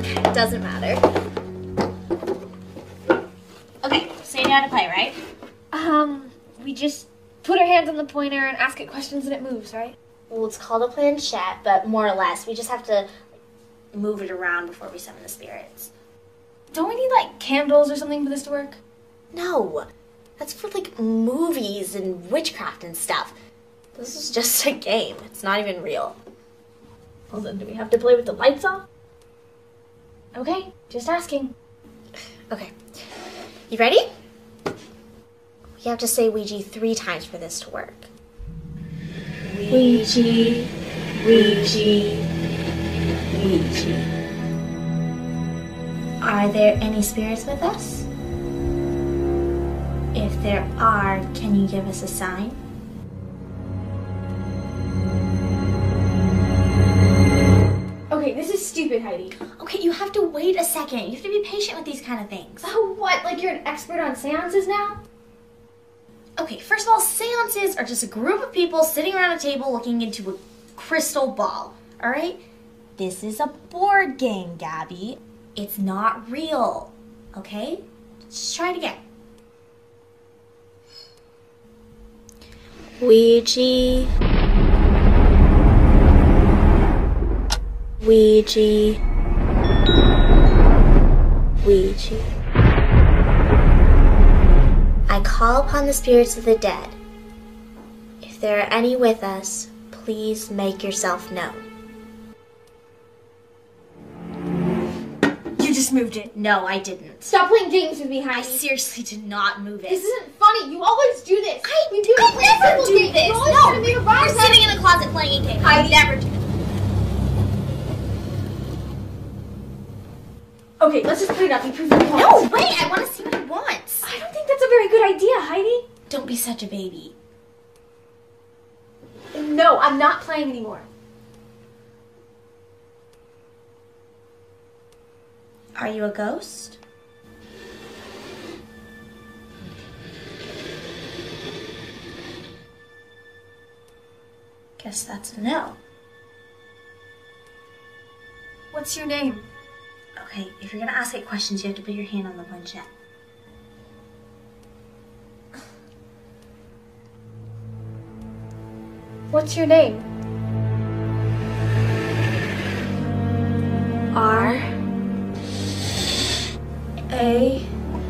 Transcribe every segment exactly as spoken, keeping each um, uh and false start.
It doesn't matter. Okay, so you know how to play, right? Um, we just put our hands on the pointer and ask it questions and it moves, right? Well, it's called a planchette, but more or less, we just have to move it around before we summon the spirits. Don't we need, like, candles or something for this to work? No, that's for, like, movies and witchcraft and stuff. This is just a game. It's not even real. Well, then do we have to play with the lights off? Okay, just asking. Okay, you ready? You have to say Ouija three times for this to work. Ouija, Ouija, Ouija. Are there any spirits with us? If there are, can you give us a sign? Okay, this is stupid, Heidi. Okay, you have to wait a second. You have to be patient with these kind of things. Oh, what? Like you're an expert on seances now? Okay, first of all, seances are just a group of people sitting around a table looking into a crystal ball, all right? This is a board game, Gabby. It's not real, okay? Just try it again. Ouija. Ouija. Ouija. I call upon the spirits of the dead. If there are any with us, please make yourself known. You just moved it. No, I didn't. Stop playing games with me, Heidi. I seriously did not move it. This isn't funny. You always do this. I we do could never do games. this. You always No, try to make a rise you're sitting in the closet playing a game. I never do this. Okay, let's just put it up. You prove your point. No, wait. I want to see what he wants. I don't think that's a very good idea, Heidi. Don't be such a baby. No, I'm not playing anymore. Are you a ghost? Guess that's a no. What's your name? Okay, if you're gonna ask it questions, you have to put your hand on the planchette. What's your name? R A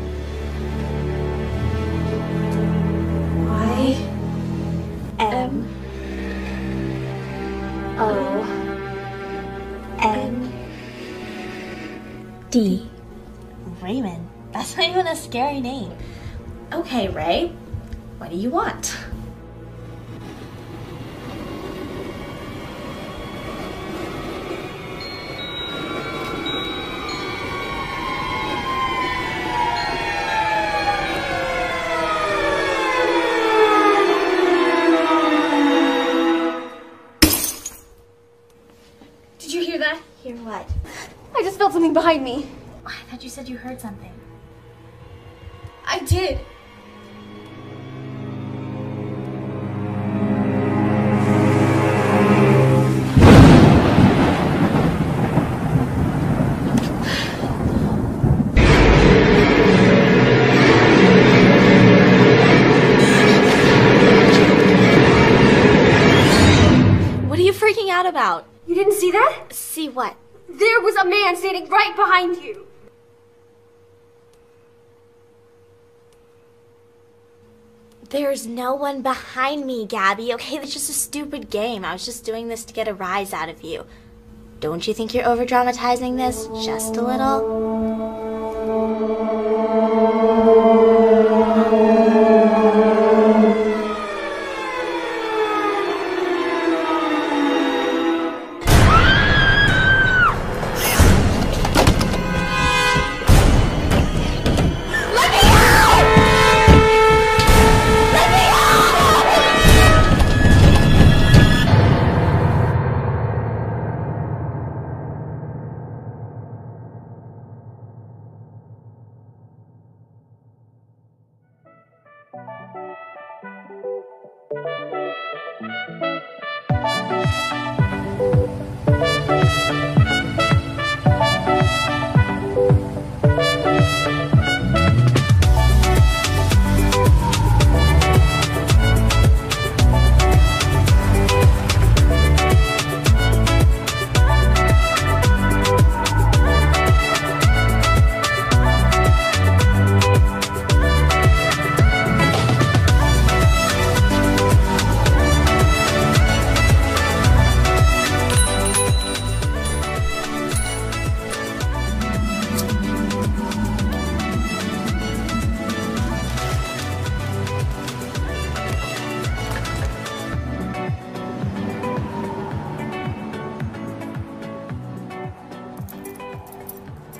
Y M O N D. Raymond. That's not even a scary name. Okay, Ray. What do you want? Did you hear that? Hear what? I just felt something behind me. I thought you said you heard something. I did. What are you freaking out about? You didn't see that? See what? There was a man standing right behind you. There's no one behind me, Gabby. Okay, that's just a stupid game. I was just doing this to get a rise out of you. Don't you think you're over-dramatizing this just a little?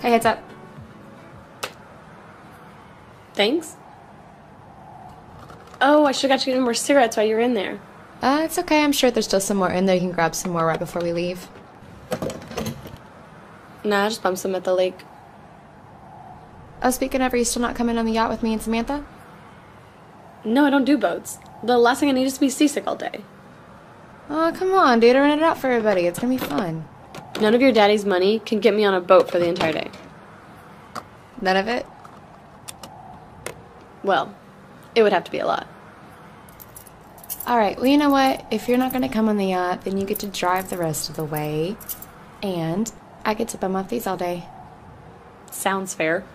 Hey, heads up. Thanks. Oh, I should have got you more cigarettes while you were in there. Uh, it's okay. I'm sure there's still some more in there. You can grab some more right before we leave. Nah, I just bumped some at the lake. Oh, speaking of, are you still not coming on the yacht with me and Samantha? No, I don't do boats. The last thing I need is to be seasick all day. Oh, come on, dude. Rent it out for everybody. It's gonna be fun. None of your daddy's money can get me on a boat for the entire day. None of it? Well, it would have to be a lot. Alright, well, you know what? If you're not gonna come on the yacht, then you get to drive the rest of the way. And I get to bum off these all day. Sounds fair.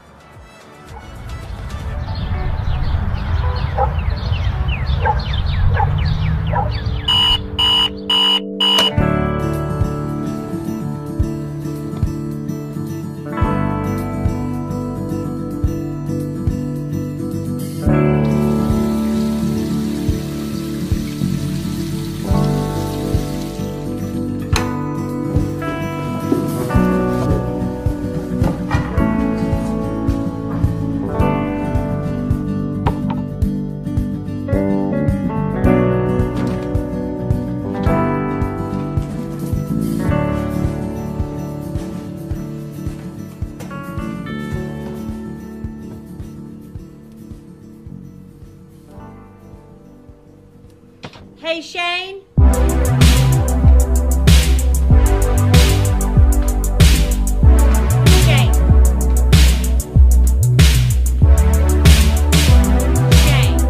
Hey, Shane? Shane. Shane.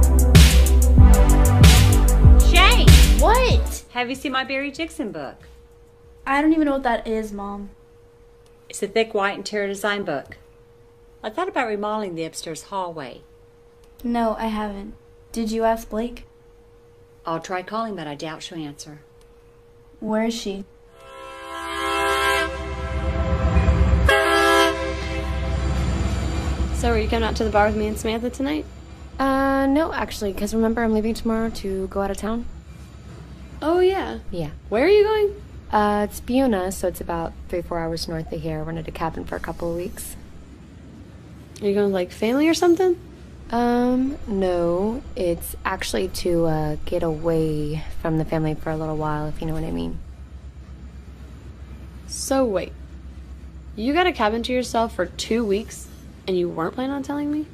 Shane! What? Have you seen my Barry Dixon book? I don't even know what that is, Mom. It's a thick white interior design book. I thought about remodeling the upstairs hallway. No, I haven't. Did you ask Blake? I'll try calling, but I doubt she'll answer. Where is she? So are you coming out to the bar with me and Samantha tonight? Uh, no, actually, because remember I'm leaving tomorrow to go out of town? Oh, yeah. Yeah. Where are you going? Uh, it's Buena, so it's about three, four hours north of here. Rented a cabin for a couple of weeks. Are you going with, like, family or something? Um, no. It's actually to, uh, get away from the family for a little while, if you know what I mean. So, wait. You got a cabin to yourself for two weeks, and you weren't planning on telling me?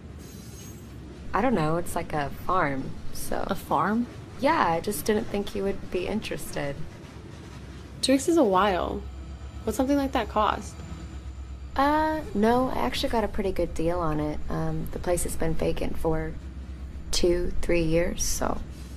I don't know. It's like a farm, so... A farm? Yeah, I just didn't think you would be interested. Two weeks is a while. What's something like that cost? Uh, no, I actually got a pretty good deal on it. Um, the place has been vacant for two, three years, so...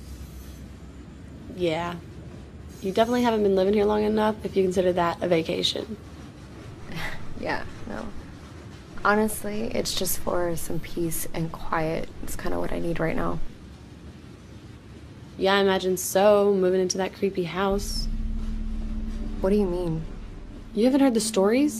Yeah. You definitely haven't been living here long enough if you consider that a vacation. Yeah, no. Honestly, it's just for some peace and quiet. It's kind of what I need right now. Yeah, I imagine so, moving into that creepy house. What do you mean? You haven't heard the stories?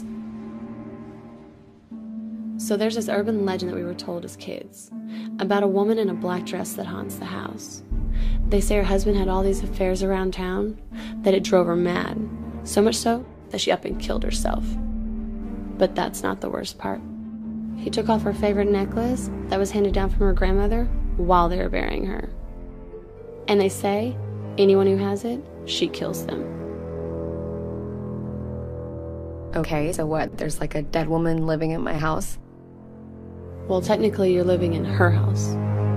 So there's this urban legend that we were told as kids about a woman in a black dress that haunts the house. They say her husband had all these affairs around town that it drove her mad, so much so that she up and killed herself. But that's not the worst part. He took off her favorite necklace that was handed down from her grandmother while they were burying her. And they say anyone who has it, she kills them. Okay, so what? There's like a dead woman living in my house? Well, technically you're living in her house.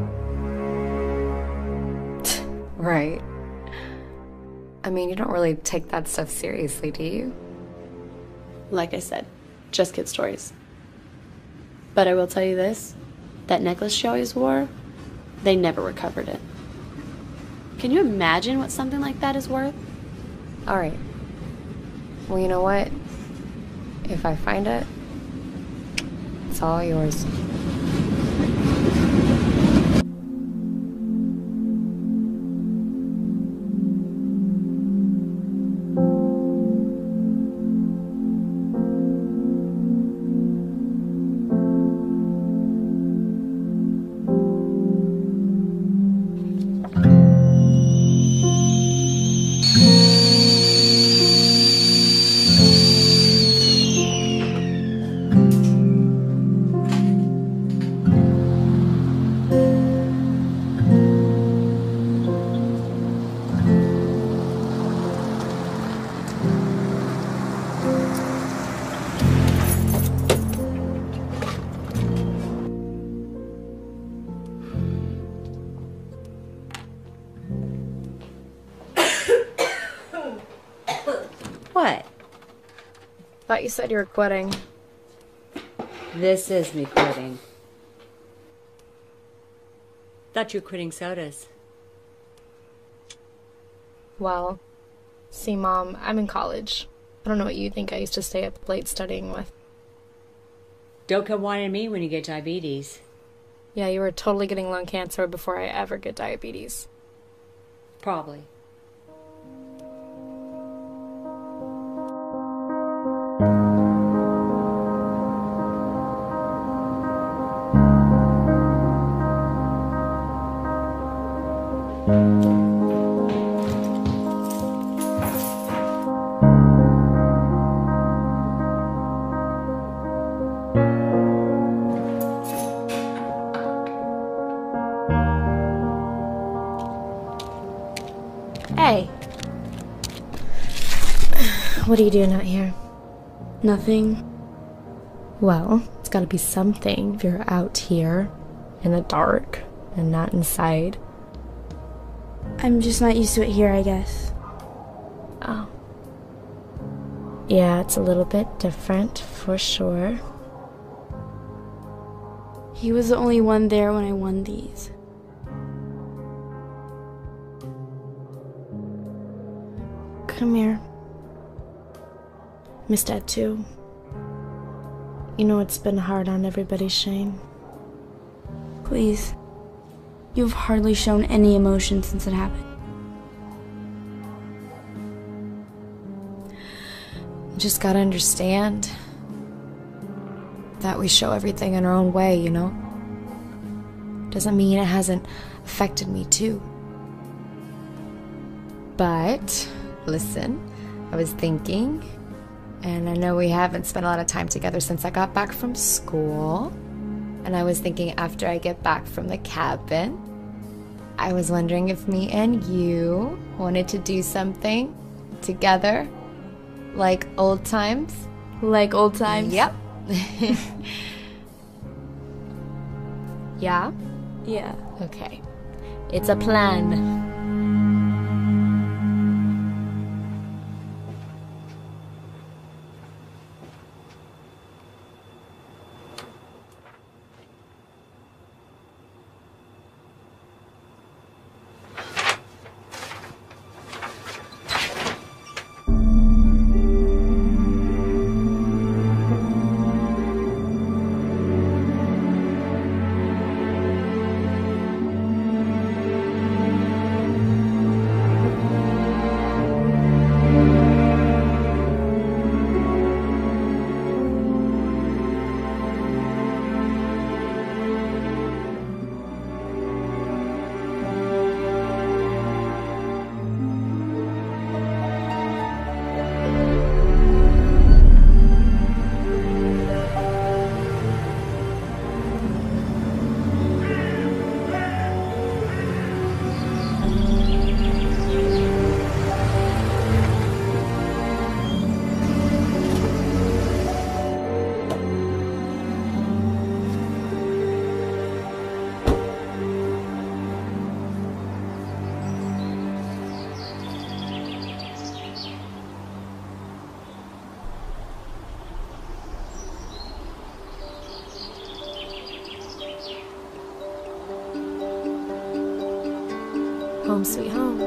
Right. I mean, you don't really take that stuff seriously, do you? Like I said, just kid stories. But I will tell you this, that necklace she always wore, they never recovered it. Can you imagine what something like that is worth? All right. Well, you know what? If I find it, it's all yours. you said you were quitting. This is me quitting. Thought you were quitting sodas. Well, see, Mom, I'm in college. I don't know what you think I used to stay up late studying with. Don't come whining me when you get diabetes. Yeah, you were totally getting lung cancer before I ever get diabetes. Probably. Hey. What are you doing out here? Nothing. Well, it's gotta be something if you're out here in the dark and not inside. I'm just not used to it here, I guess. Oh. Yeah, it's a little bit different, for sure. He was the only one there when I won these. Come here. Miss Dad, too. You know it's been hard on everybody, Shane. Please. You've hardly shown any emotion since it happened. You just gotta understand that we show everything in our own way, you know? Doesn't mean it hasn't affected me, too. But, listen, I was thinking, and I know we haven't spent a lot of time together since I got back from school. And I was thinking after I get back from the cabin, I was wondering if me and you wanted to do something together, like old times. Like old times? Yep. Yeah? Yeah. Okay. It's a plan. Home sweet home.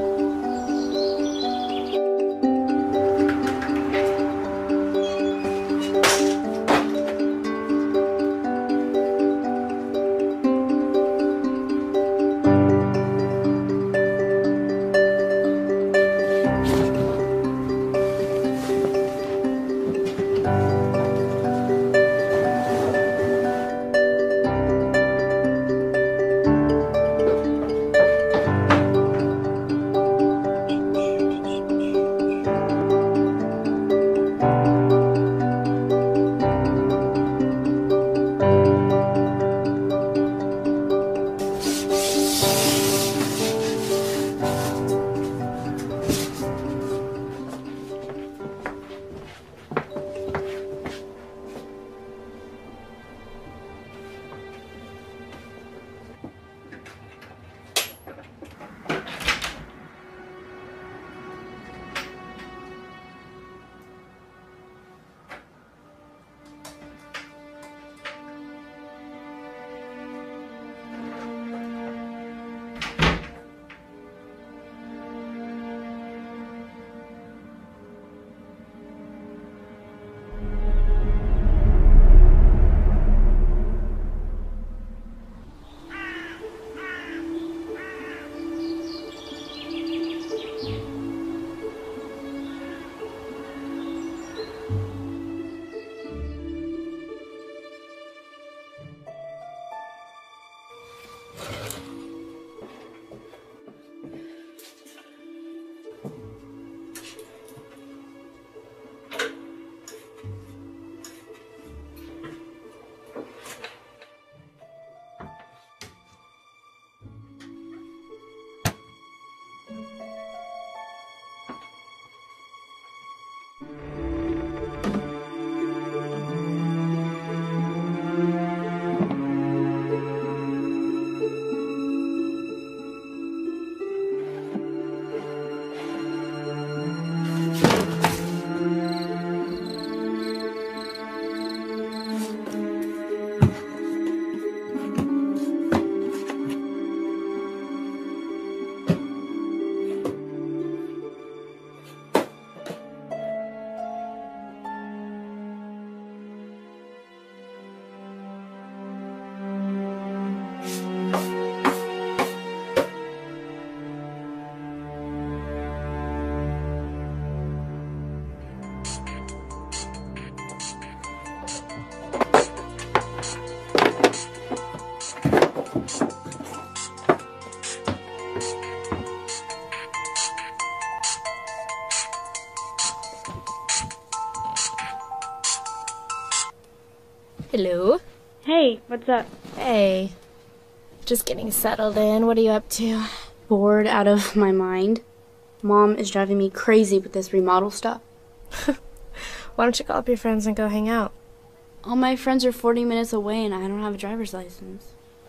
Hello. Hey, what's up? Hey. Just getting settled in. What are you up to? Bored out of my mind. Mom is driving me crazy with this remodel stuff. Why don't you call up your friends and go hang out? All my friends are forty minutes away and I don't have a driver's license.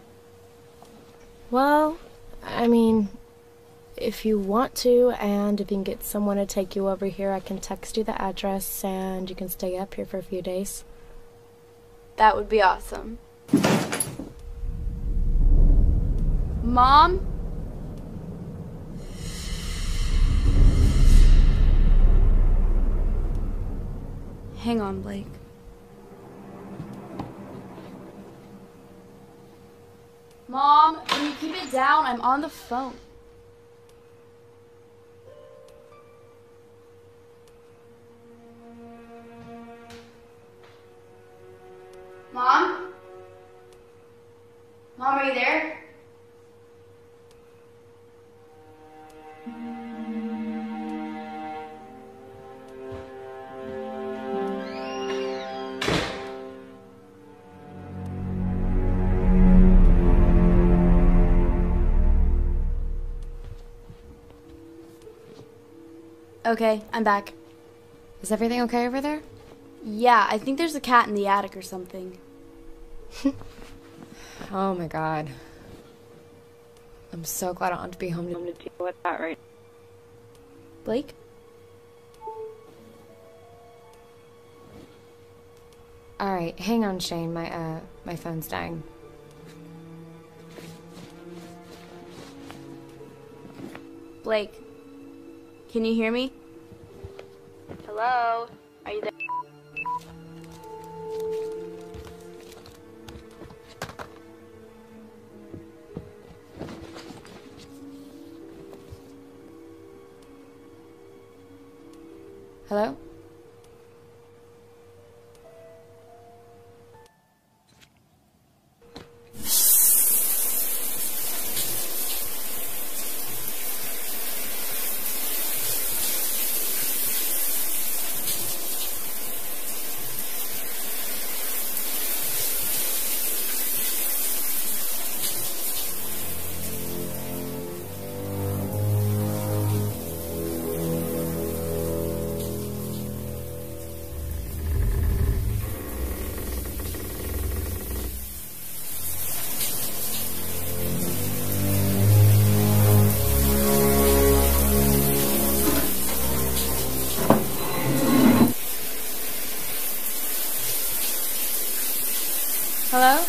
Well, I mean, if you want to, and if you can get someone to take you over here, I can text you the address and you can stay up here for a few days. That would be awesome. Mom? Hang on, Blake. Mom, can you keep it down? I'm on the phone. Mom? Mom, are you there? Okay, I'm back. Is everything okay over there? Yeah, I think there's a cat in the attic or something. Oh my god. I'm so glad I don't have to be home to to deal with that right Blake? Alright, hang on, Shane. My, uh, my phone's dying. Blake, can you hear me? Hello? Are you there? Hello? Hello?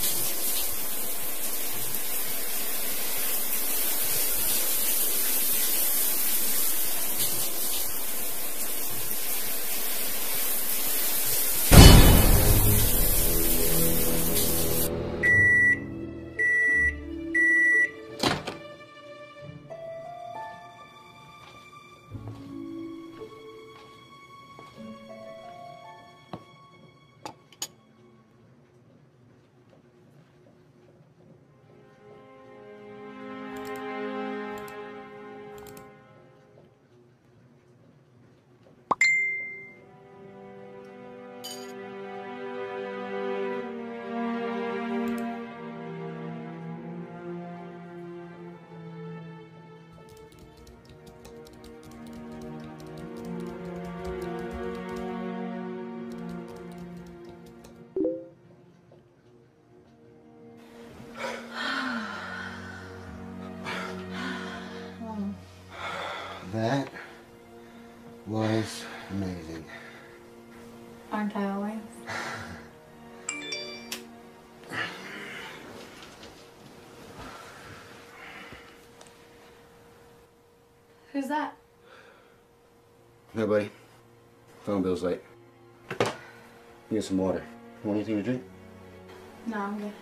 That was amazing. Aren't I always? Who's that? Nobody. Phone bill's late. Get some water. Want anything to drink? No, I'm good.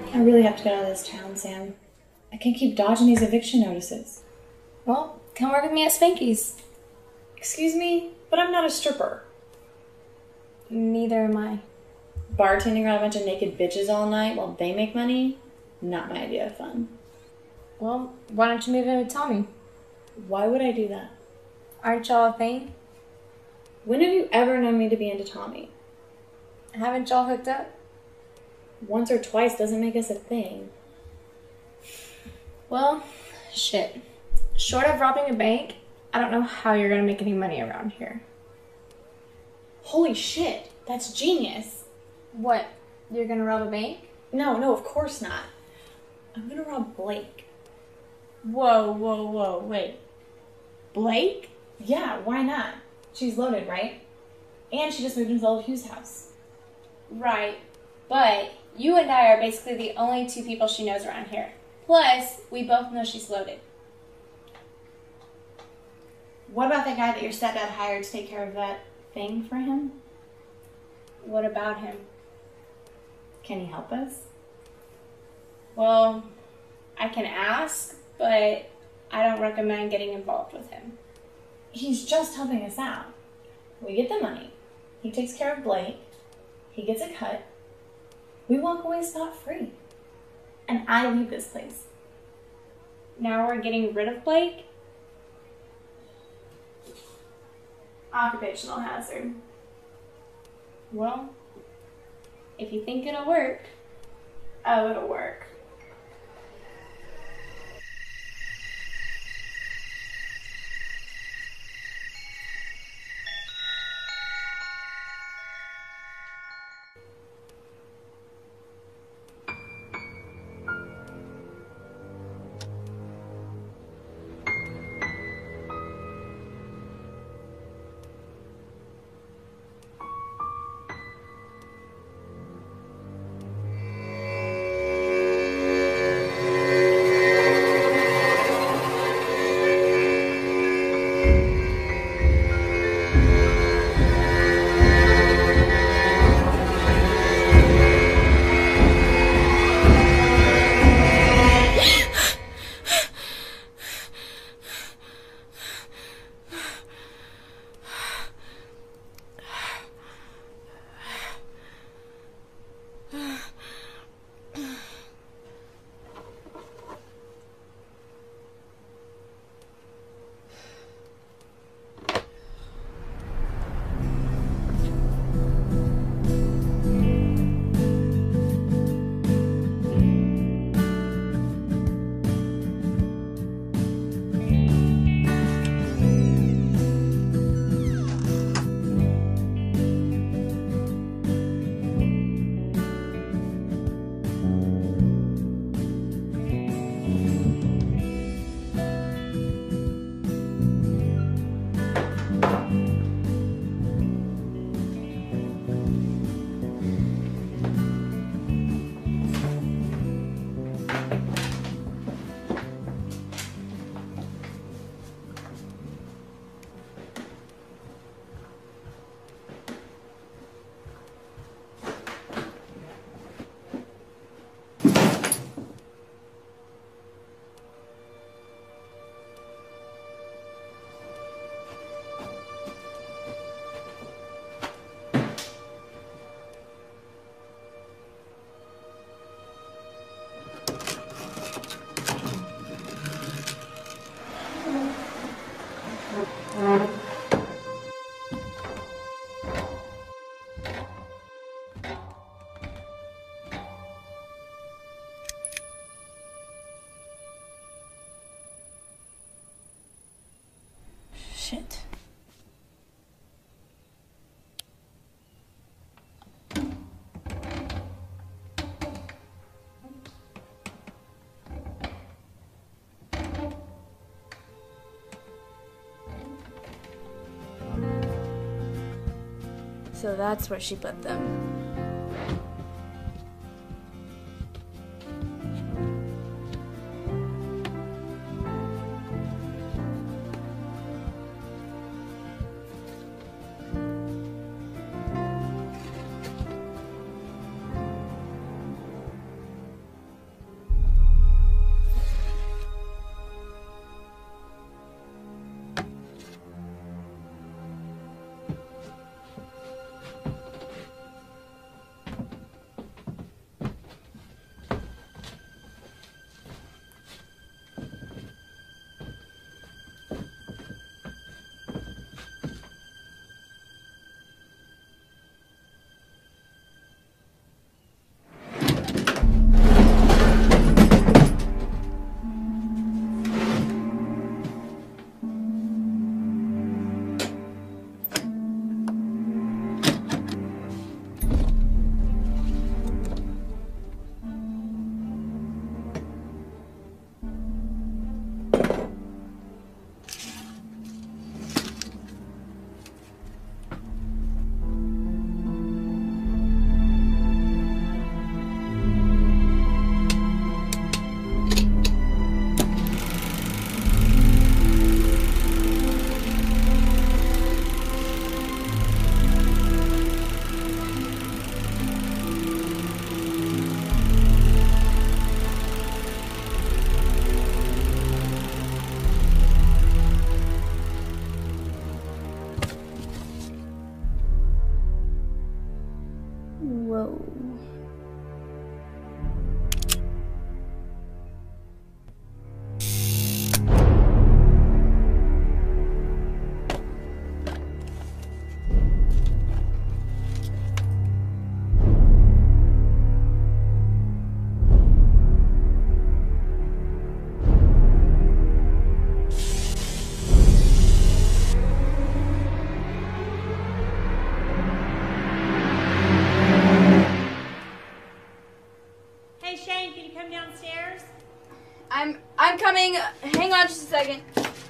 I really have to get out of this town, Sam. I can't keep dodging these eviction notices. Well, come work with me at Spanky's. Excuse me, but I'm not a stripper. Neither am I. Bartending around a bunch of naked bitches all night while they make money? Not my idea of fun. Well, why don't you move in with Tommy? Why would I do that? Aren't y'all a thing? When have you ever known me to be into Tommy? Haven't y'all hooked up? Once or twice doesn't make us a thing. Well, shit. Short of robbing a bank, I don't know how you're gonna make any money around here. Holy shit, that's genius. What? You're gonna rob a bank? No, no, of course not. I'm gonna rob Blake. Whoa, whoa, whoa, wait. Blake? Yeah, why not? She's loaded, right? And she just moved into old Hugh's house. Right. But you and I are basically the only two people she knows around here. Plus, we both know she's loaded. What about that guy that your stepdad hired to take care of that thing for him? What about him? Can he help us? Well, I can ask, but I don't recommend getting involved with him. He's just helping us out. We get the money. He takes care of Blake. He gets a cut. We walk away scot-free. And I leave this place. Now we're getting rid of Blake? Occupational hazard. Well, if you think it'll work. Oh, it'll work. Shit. So that's where she put them. Hey Shane, can you come downstairs? I'm I'm coming. Hang on just a second.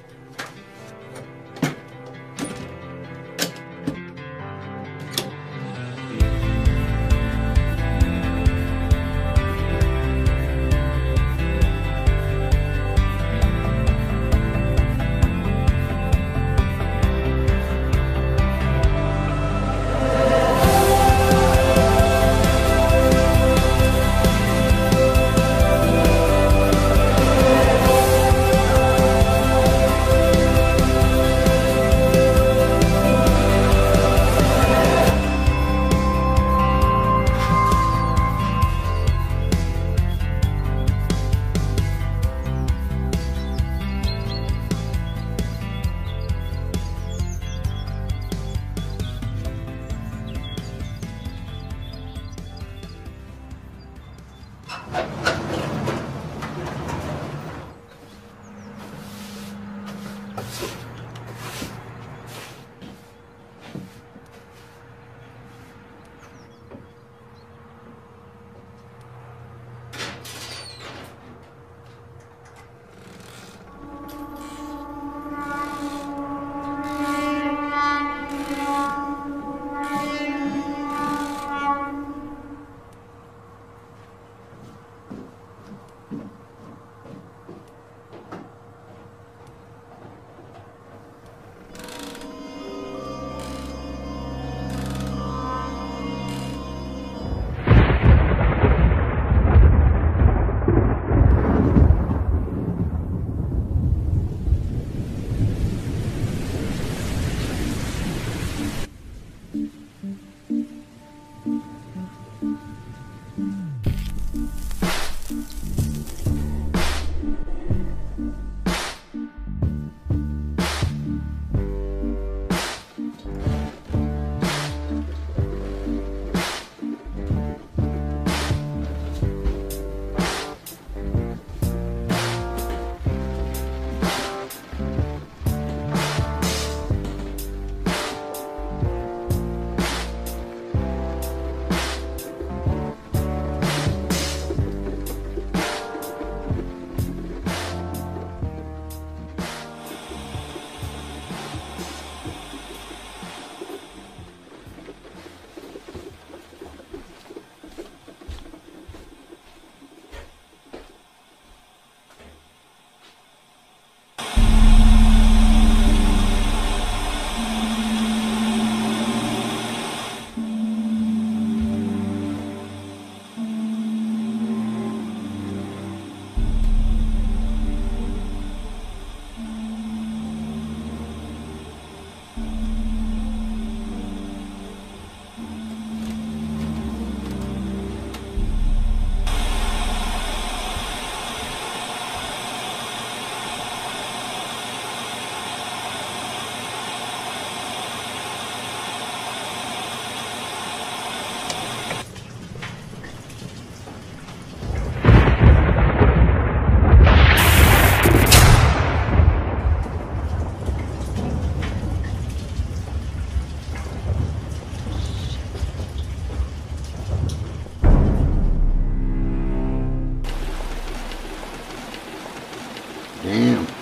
Damn.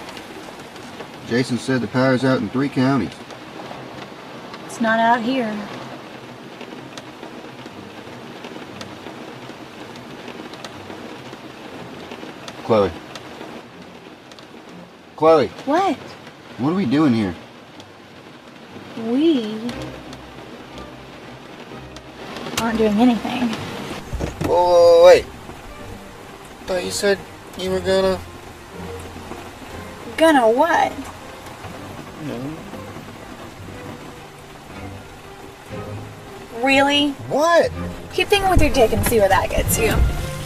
Jason said the power's out in three counties. It's not out here. Chloe. Chloe, What? what are we doing here? We aren't doing anything. Oh, wait. I thought you said you were gonna... Gonna what? No. Really? What? Keep thinking with your dick and see where that gets you.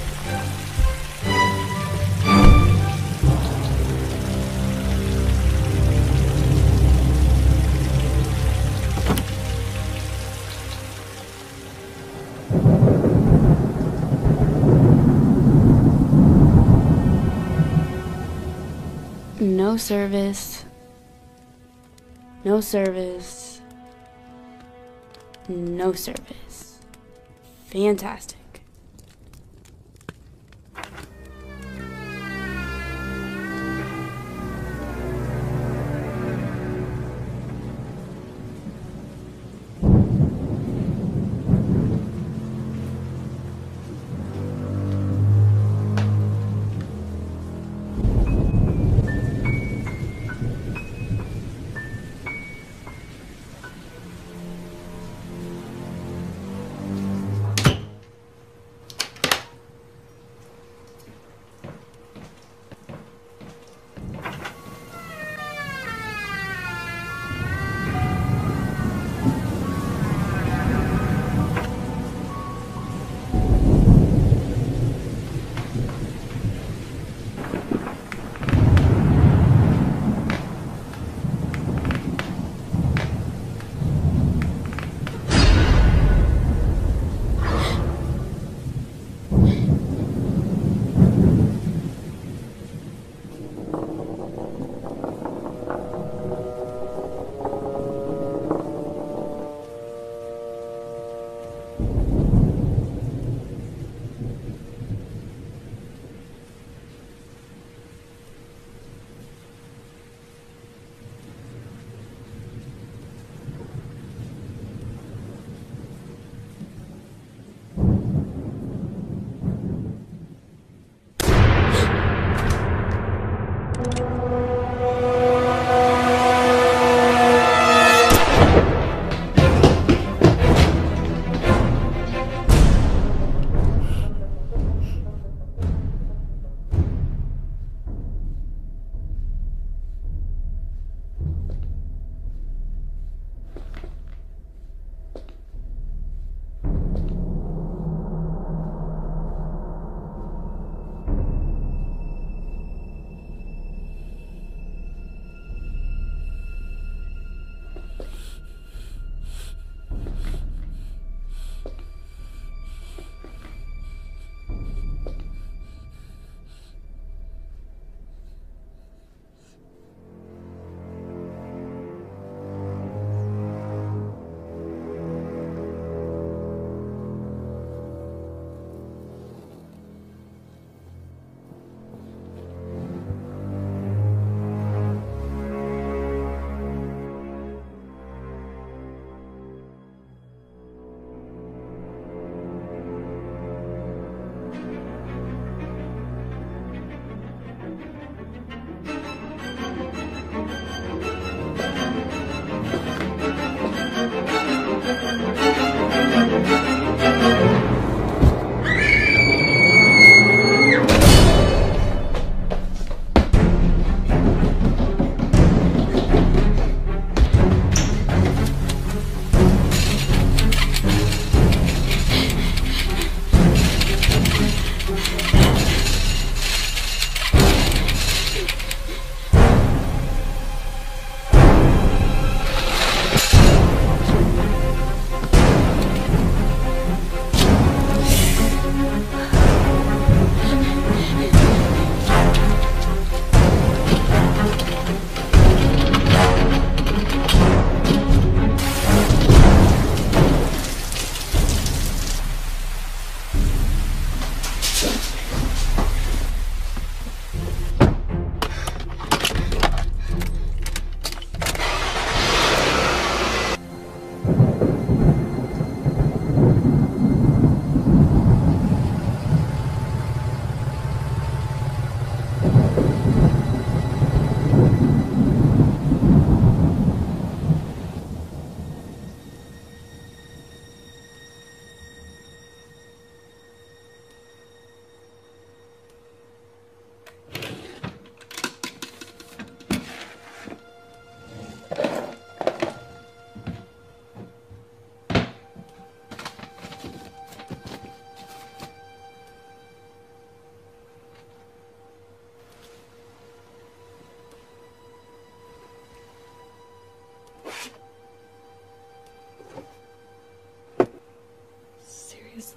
No service. No service. No service. Fantastic.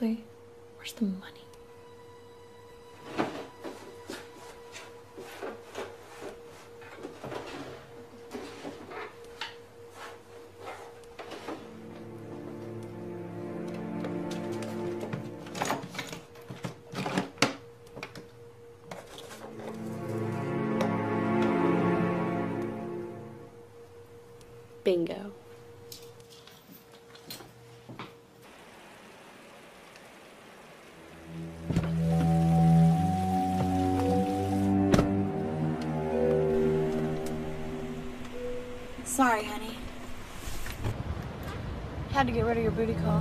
Seriously? Where's the money? Bingo. Sorry, honey. Had to get rid of your booty call.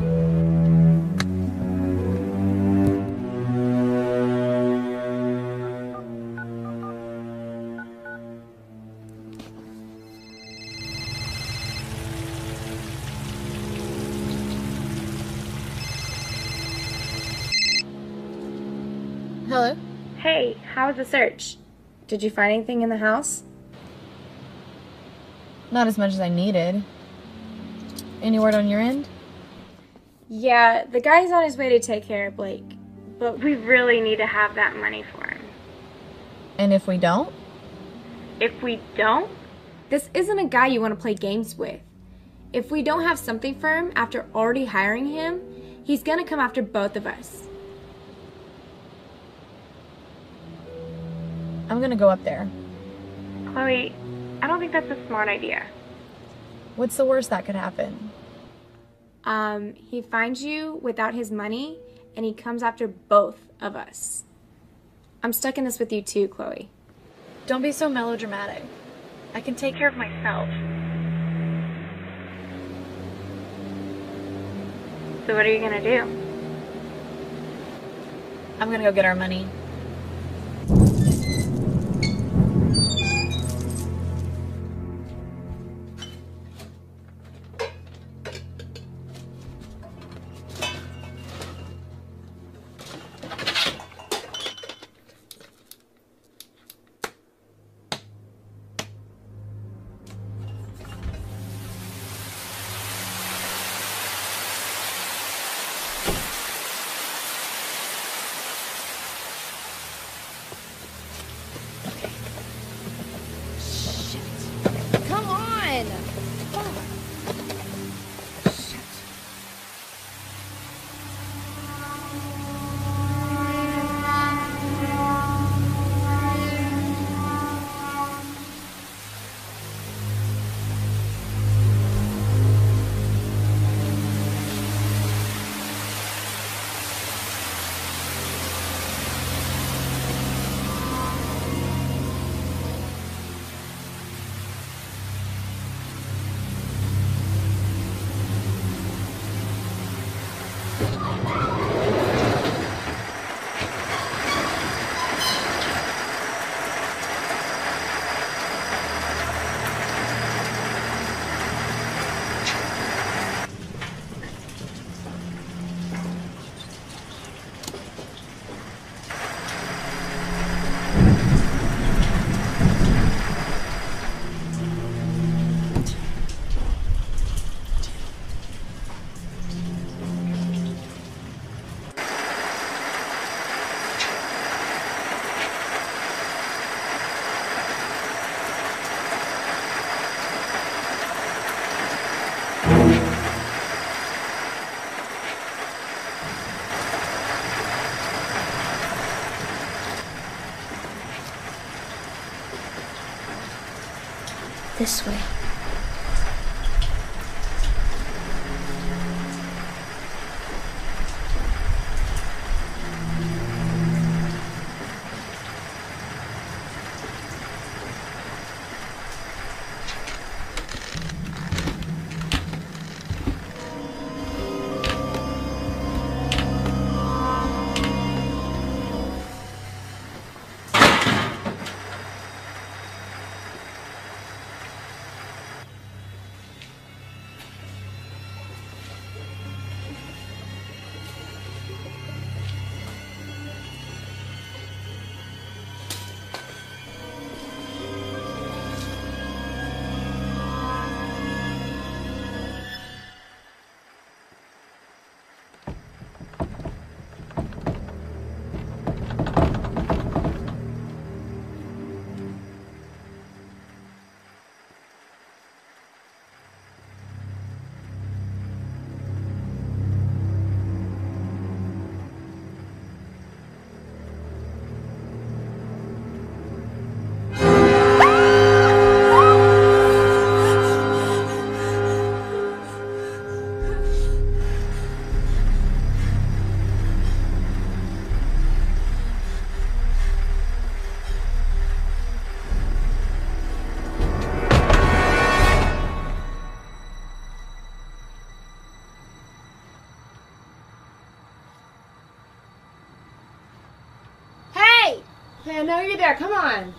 Hello? Hey, how was the search? Did you find anything in the house? Not as much as I needed. Any word on your end? Yeah, the guy's on his way to take care of Blake, but we really need to have that money for him. And if we don't? If we don't, this isn't a guy you want to play games with. If we don't have something for him after already hiring him, he's gonna come after both of us. I'm gonna go up there. Chloe, I don't think that's a smart idea. What's the worst that could happen? Um, he finds you without his money, and he comes after both of us. I'm stuck in this with you too, Chloe. Don't be so melodramatic. I can take care of myself. So what are you gonna do? I'm gonna go get our money. Come on! This way. Hey, I know you're there. Come on.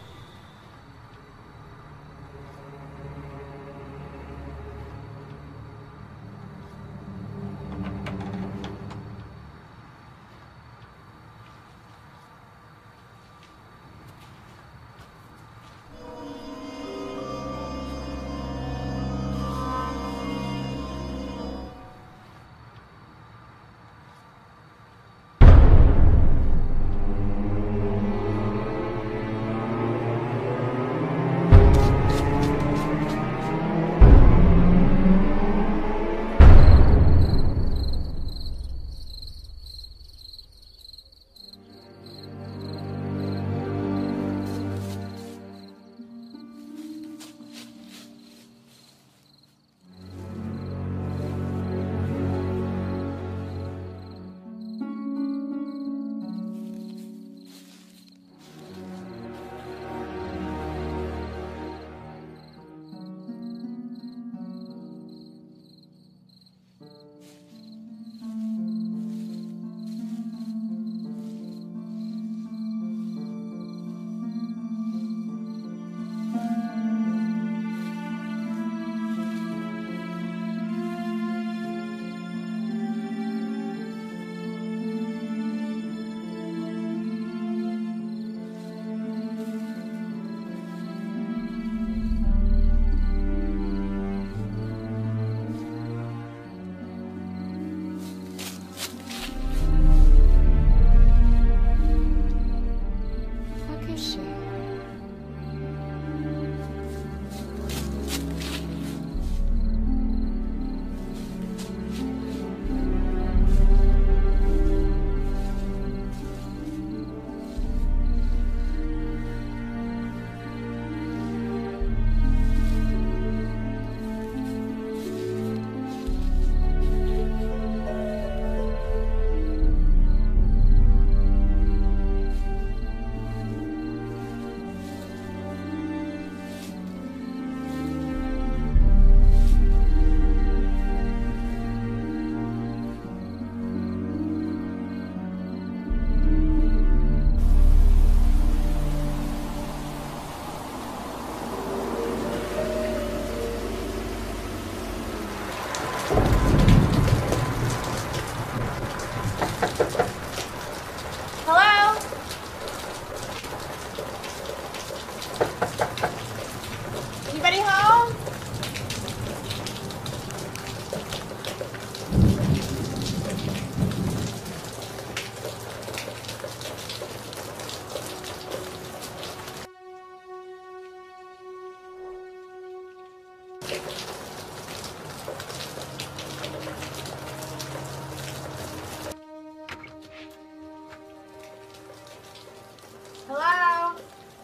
Hello?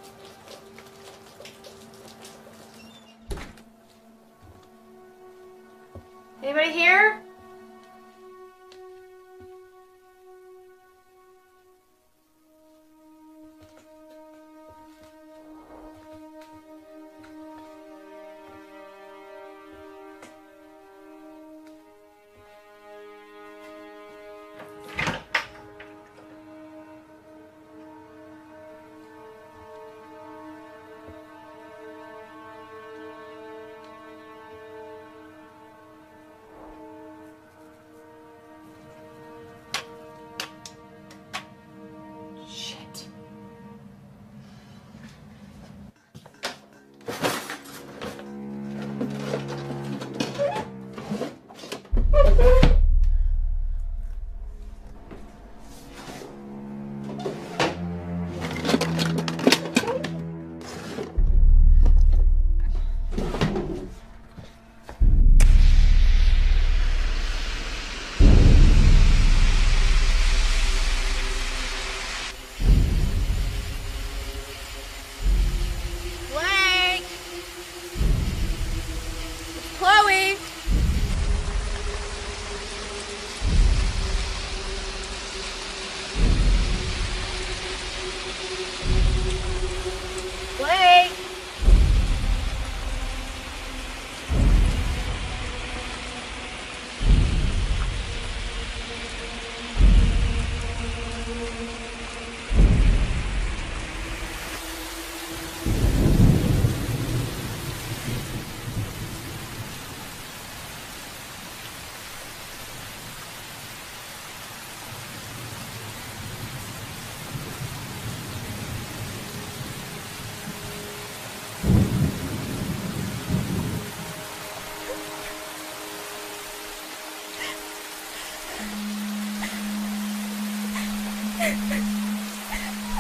Anybody here? Chloe! Blake!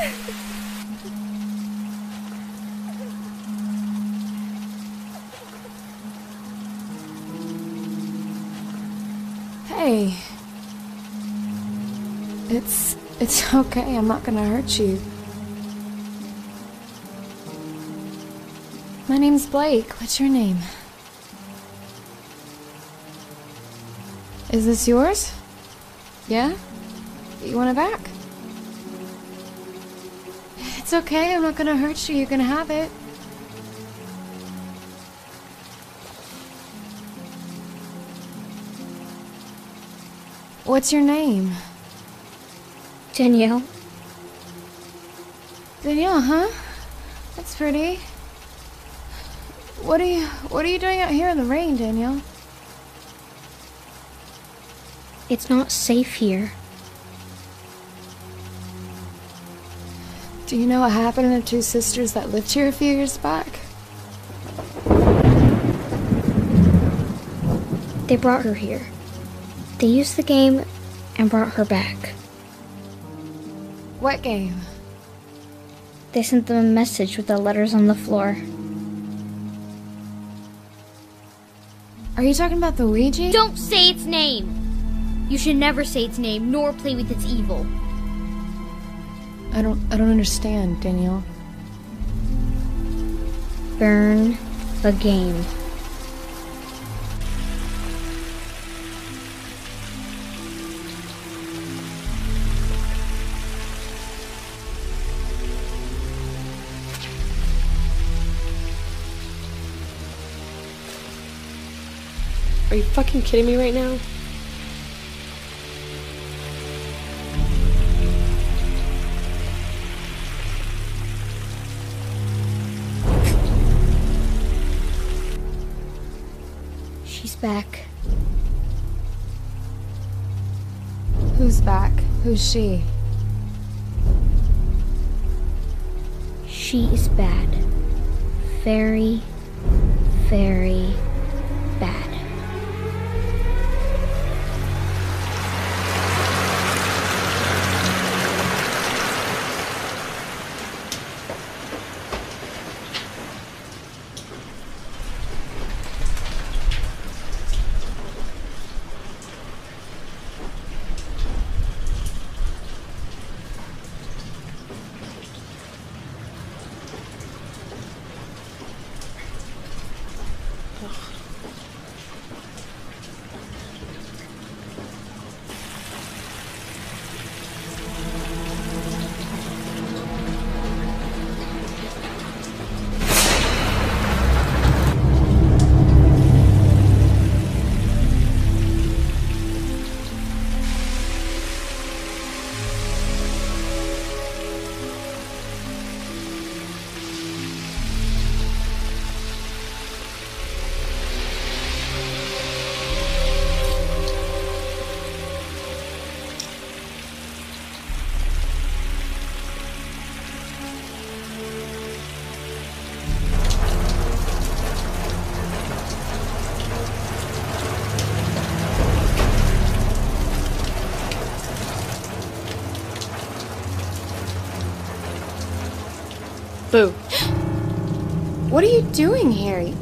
Hey. It's... it's okay. I'm not gonna hurt you. My name's Blake. What's your name? Is this yours? Yeah? You want it back? It's okay. I'm not gonna hurt you. You can have it. What's your name? Danielle. Danielle, huh? That's pretty. What are you what are you doing out here in the rain, Danielle? It's not safe here. Do you know what happened to the two sisters that lived here a few years back? They brought her here. They used the game and brought her back. What game? They sent them a message with the letters on the floor. Are you talking about the Ouija? Don't say its name! You should never say its name, nor play with its evil. I don't I don't understand, Danielle. Burn the game. Are you fucking kidding me right now? She's back. Who's back? Who's she? She is bad. Very, very bad. Boo. What are you doing here?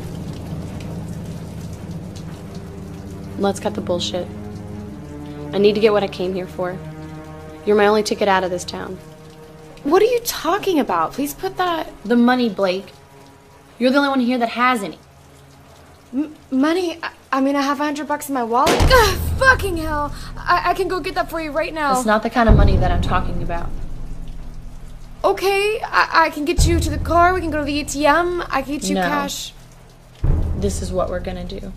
Let's cut the bullshit. I need to get what I came here for. You're my only ticket out of this town. What are you talking about? Please put that... The money, Blake. You're the only one here that has any. M money? I, I mean, I have a hundred bucks in my wallet. Ugh, fucking hell. I, I can go get that for you right now. That's not the kind of money that I'm talking about. Okay, I, I can get you to the car. We can go to the A T M. I can get you No. cash. This is what we're gonna do.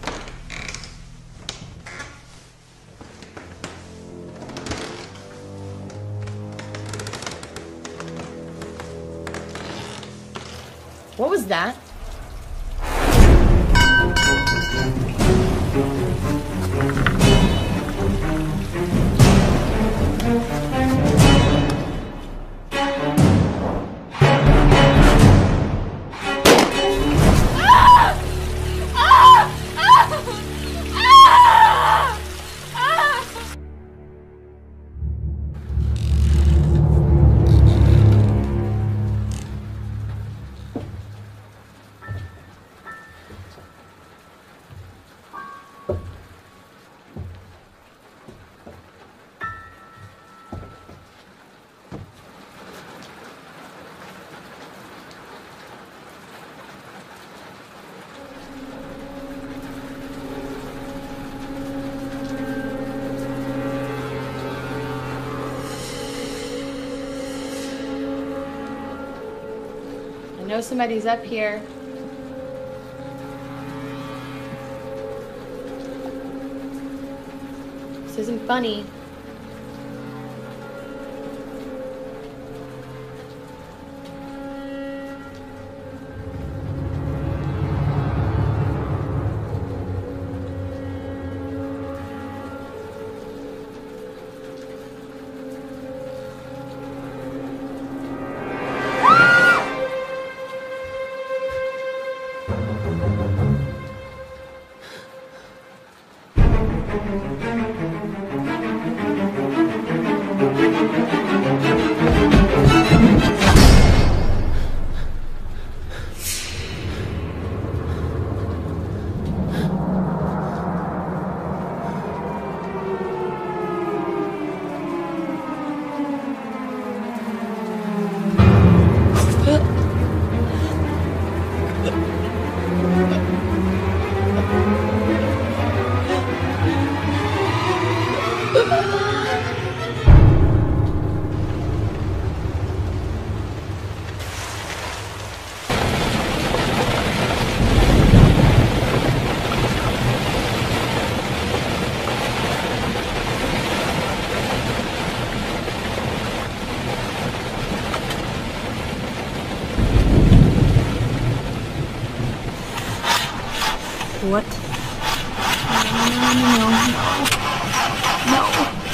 What was that? know somebody's up here. This isn't funny. What? No, no, no, no. No.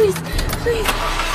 Please, please,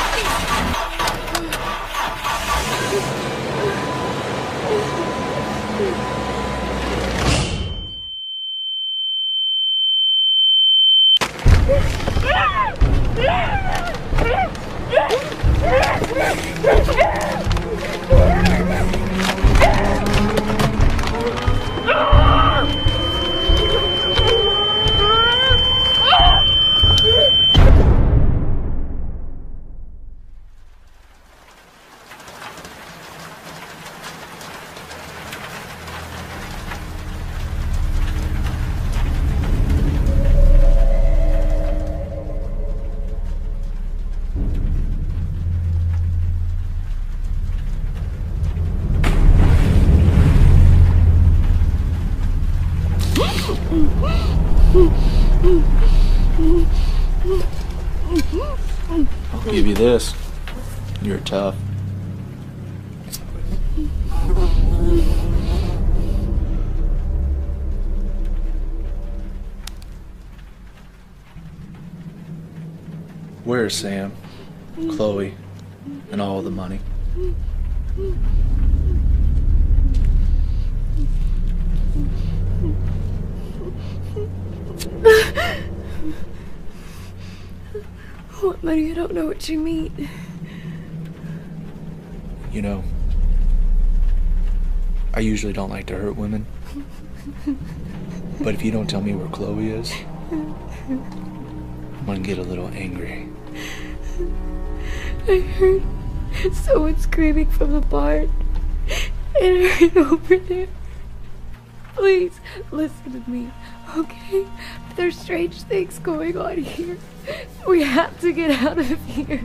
I'll give you this. You're tough. Where's Sam, Chloe, and all the money? What money? I don't know what you mean. You know, I usually don't like to hurt women. But if you don't tell me where Chloe is, I'm gonna get a little angry. I heard someone screaming from the barn, and I ran over there. Please, listen to me, okay? There's strange things going on here. We have to get out of here.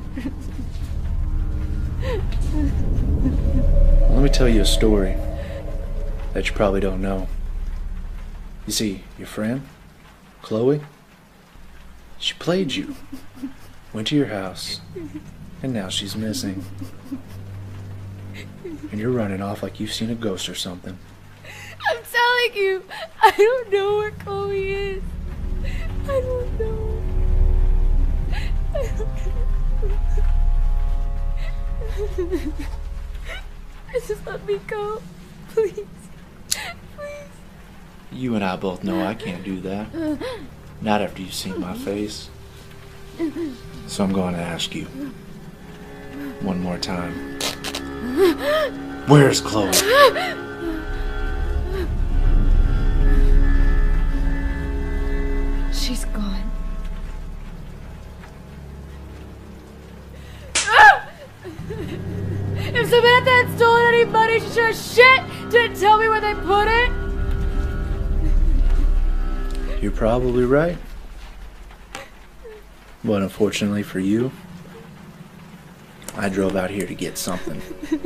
Let me tell you a story that you probably don't know. You see, your friend, Chloe, she played you, went to your house, and now she's missing. And you're running off like you've seen a ghost or something. I'm telling you, I don't know where Chloe is. I don't know. I don't know. Just let me go, please. Please. You and I both know I can't do that. Not after you've seen my face. So I'm going to ask you one more time. Where's Chloe? She's gone. If Samantha had stolen any money, she sure as shit didn't tell me where they put it. You're probably right. But unfortunately for you, I drove out here to get something.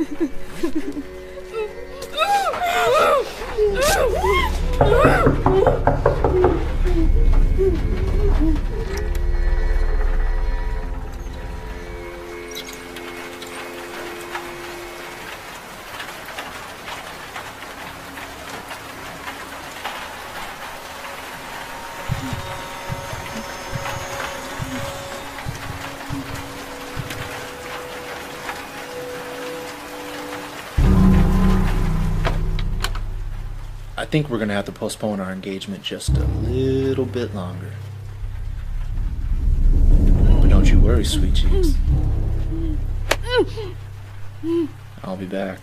I think we're gonna have to postpone our engagement just a little bit longer. But don't you worry, sweet cheeks. I'll be back.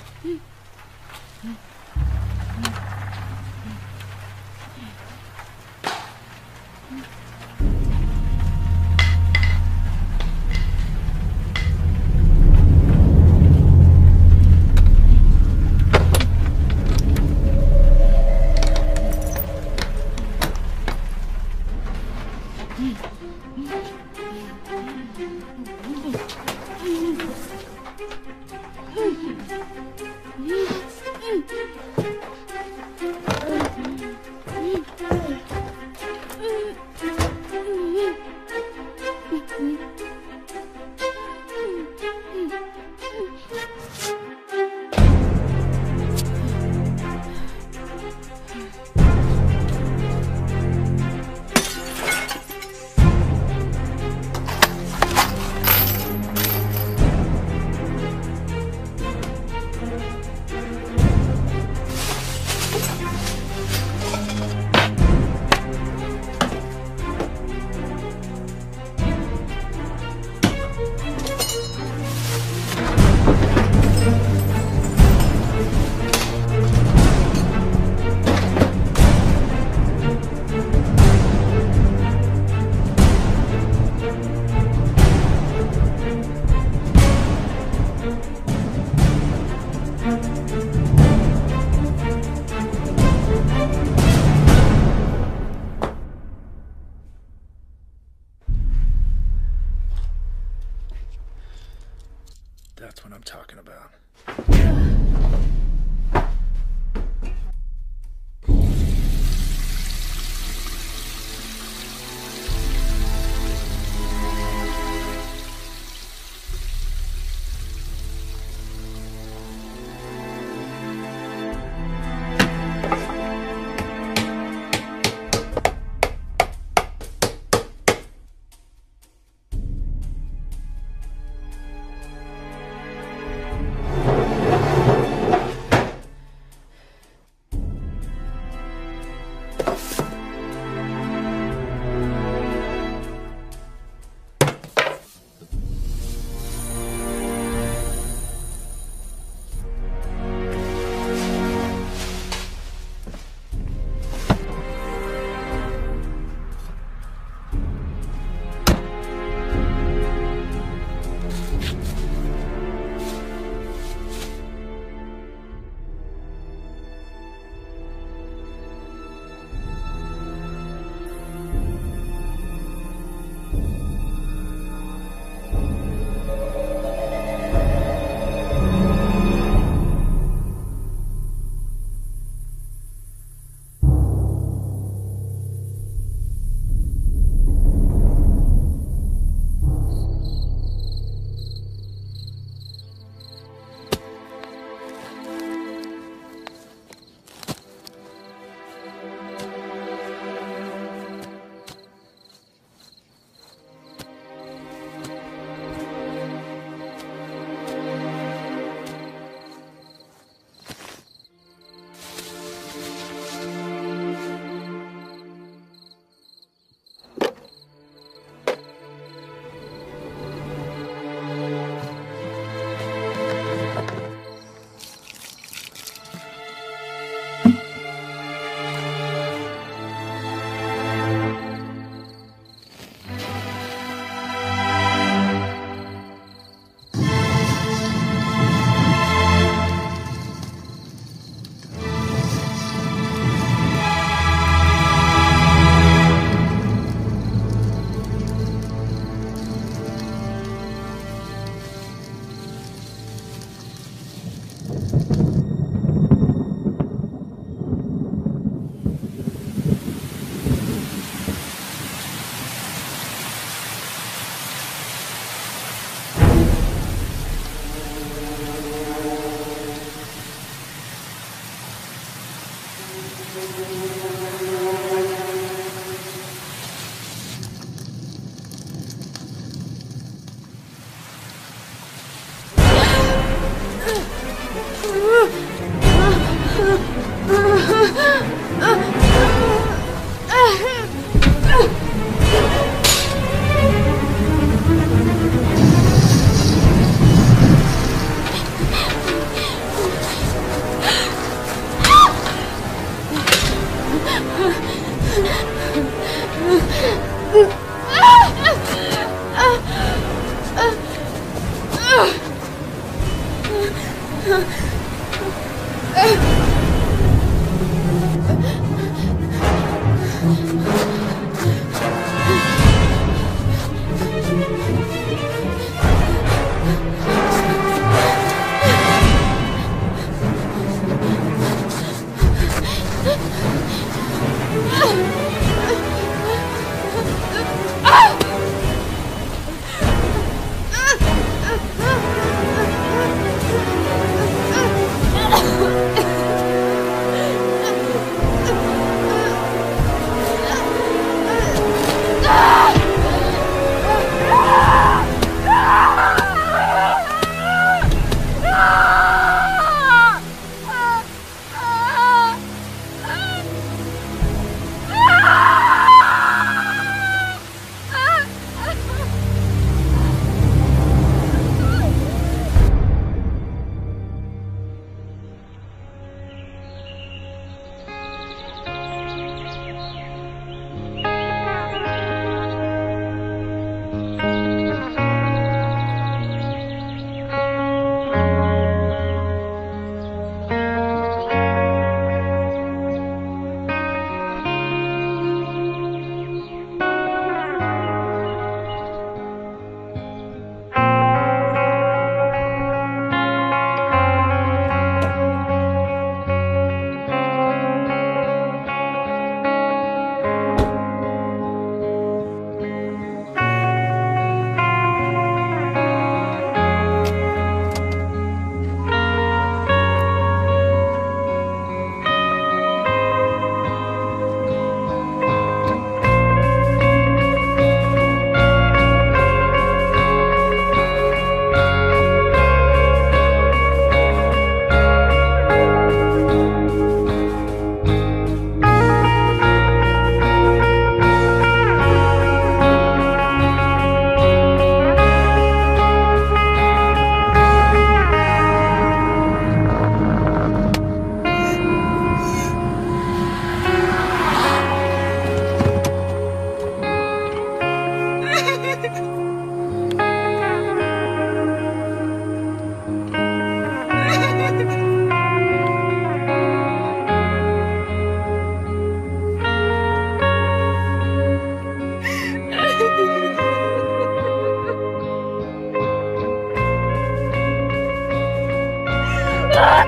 I'm talking about. Ah!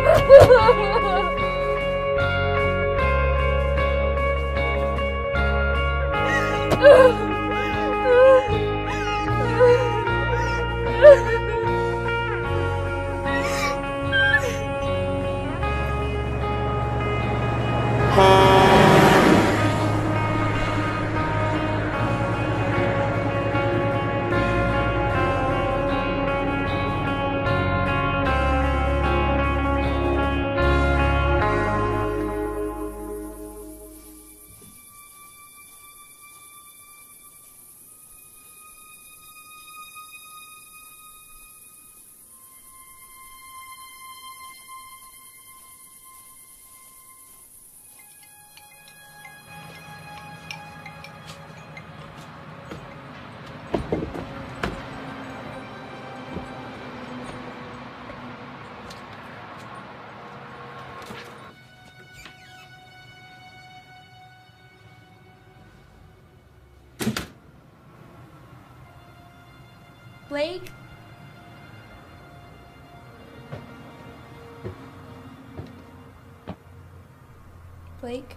Blake? Blake?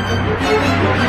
Bye.